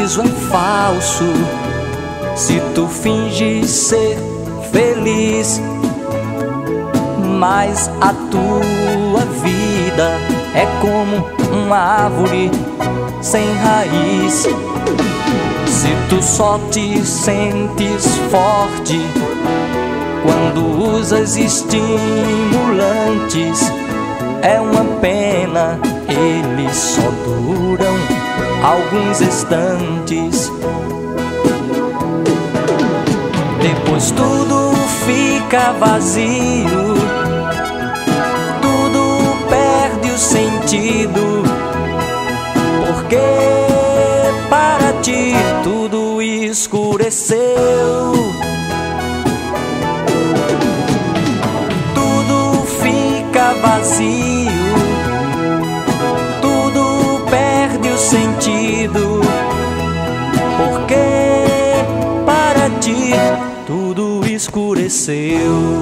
sorriso é falso se tu finges ser feliz, mas a tua vida é como uma árvore sem raiz. Se tu só te sentes forte quando usas estimulantes, é uma pena, eles só duram alguns instantes. Depois tudo fica vazio, tudo perde o sentido, porque para ti tudo escureceu. Tudo fica vazio, tudo perde o sentido, porque para ti tudo escureceu.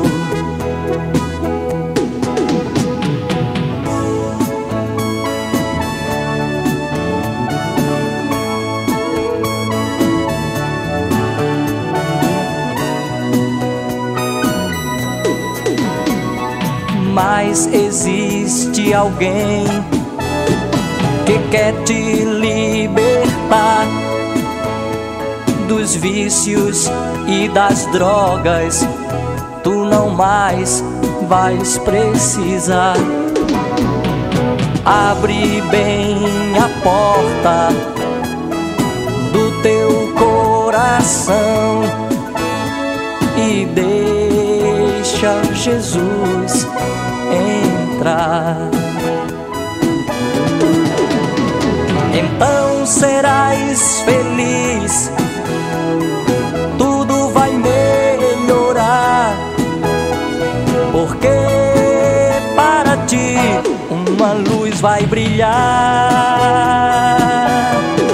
Mas existe alguém que quer te libertar dos vícios e das drogas. Tu não mais vais precisar. Abre bem a porta do teu coração e deixa Jesus entrar. Então serás feliz, tudo vai melhorar, porque para ti uma luz vai brilhar.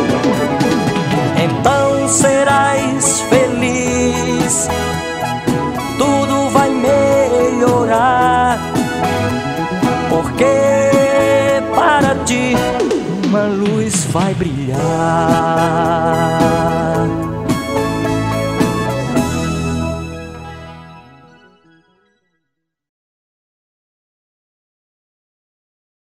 Então serás feliz, tudo vai melhorar, porque para ti uma luz vai brilhar.